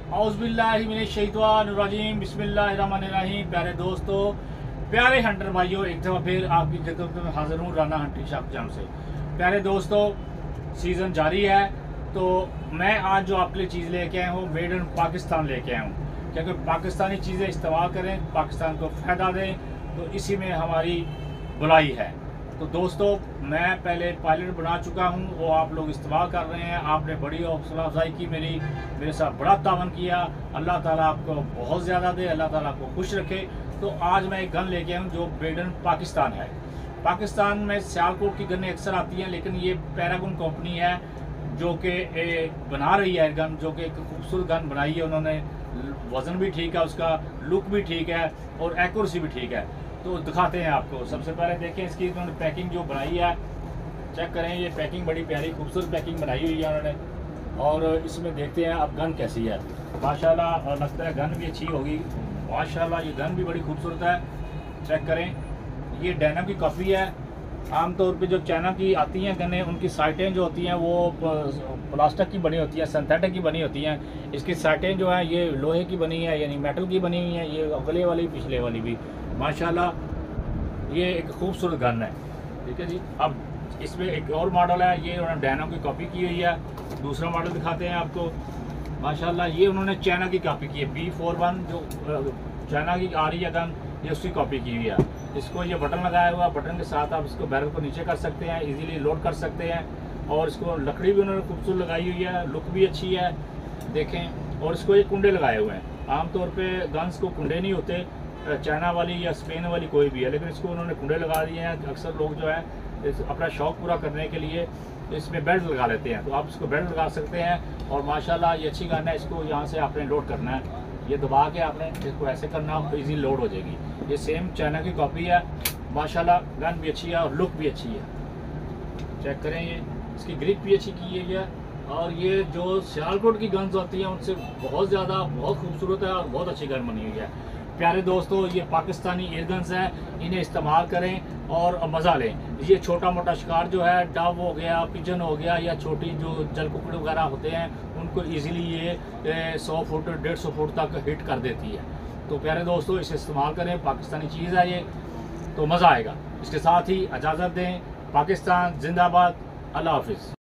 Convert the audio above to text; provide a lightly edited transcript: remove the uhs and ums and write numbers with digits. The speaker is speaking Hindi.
औज़ुबिल्लाहिमिनश्शैतानिर्रजीम बिस्मिल्लाहिर्रहमानिर्रहीम। प्यारे दोस्तों, प्यारे हंटर भाइयों, एक दफ़ा फिर आपकी खिदमत में हाज़िर हूँ राना हंटिंग शॉप जम से। प्यारे दोस्तों, सीज़न जारी है तो मैं आज जो आपके लिए चीज़ लेके आया हूँ मेड इन पाकिस्तान लेके आया हूँ, क्योंकि पाकिस्तानी चीज़ें इस्तेमाल करें, पाकिस्तान को फ़ायदा दें, तो इसी में हमारी भलाई है। तो दोस्तों, मैं पहले पायलट बना चुका हूं, वो आप लोग इस्तेमाल कर रहे हैं। आपने बड़ी हौसला अफजाई की, मेरे साथ बड़ा तावन किया। अल्लाह ताला आपको बहुत ज़्यादा दे, अल्लाह ताला आपको खुश रखे। तो आज मैं एक गन लेके आया हूँ जो मेड इन पाकिस्तान है। पाकिस्तान में सियालकोट की गनें अक्सर आती हैं, लेकिन ये पैरागन कंपनी है जो कि बना रही है गन, जो कि एक खूबसूरत गन बनाई है उन्होंने। वज़न भी ठीक है, उसका लुक भी ठीक है और एक्यूरेसी भी ठीक है। तो दिखाते हैं आपको। सबसे पहले देखें इसकी उन्होंने पैकिंग जो बनाई है, चेक करें। ये पैकिंग बड़ी प्यारी खूबसूरत पैकिंग बनाई हुई है उन्होंने। और इसमें देखते हैं अब गन कैसी है। माशाल्लाह लगता है गन भी अच्छी होगी। माशाल्लाह ये गन भी बड़ी खूबसूरत है, चेक करें। ये डायना की कॉपी है। आमतौर पे जो चाइना की आती हैं गनें, उनकी साइटें जो होती हैं वो प्लास्टिक की बनी होती हैं, सिंथेटिक की बनी होती हैं। इसकी साइटें जो हैं ये लोहे की बनी है, यानी मेटल की बनी हुई हैं। ये अगले वाली पिछले वाली भी माशाल्लाह ये एक खूबसूरत गन है, ठीक है जी। अब इसमें एक और मॉडल है, ये उन्होंने डायना की कॉपी की हुई है। दूसरा मॉडल दिखाते हैं आपको। माशाल्लाह ये उन्होंने चाइना की कॉपी की है। B41 जो चाइना की आ रही है गन, ये उसकी कॉपी की हुई है। इसको ये बटन लगाया हुआ, बटन के साथ आप इसको बैरल को नीचे कर सकते हैं, इजीली लोड कर सकते हैं। और इसको लकड़ी भी उन्होंने खूबसूरत लगाई हुई है, लुक भी अच्छी है, देखें। और इसको ये कुंडे लगाए हुए हैं। आमतौर पे गन्स को कुंडे नहीं होते, चाइना वाली या स्पेन वाली कोई भी है, लेकिन इसको उन्होंने कुंडे लगा दिए हैं। अक्सर लोग जो है अपना शौक़ पूरा करने के लिए इसमें बेल्ट लगा लेते हैं, तो आप इसको बेल्ट लगा सकते हैं। और माशाल्लाह ये अच्छी गन है। इसको यहाँ से आपने लोड करना है, ये दबा के आपने इसको ऐसे करना, इजी लोड हो जाएगी। ये सेम चाइना की कॉपी है। माशाल्लाह गन भी अच्छी है और लुक भी अच्छी है, चेक करें। ये इसकी ग्रिप भी अच्छी की है। और ये जो सियालकोट की गन्स होती हैं उनसे बहुत ज़्यादा बहुत खूबसूरत है और बहुत अच्छी गन बनी हुई है। प्यारे दोस्तों, ये पाकिस्तानी एयर गन्स हैं, इन्हें इस्तेमाल करें और मज़ा लें। ये छोटा मोटा शिकार जो है, डव हो गया, पिजन हो गया, या छोटी जो जल कुकड़े वगैरह होते हैं, उनको इजीली ये 100 फुट 150 फुट तक हिट कर देती है। तो प्यारे दोस्तों, इसे इस्तेमाल करें, पाकिस्तानी चीज़ है ये, तो मज़ा आएगा। इसके साथ ही इजाज़त दें। पाकिस्तान जिंदाबाद। अल्लाह हाफिज़।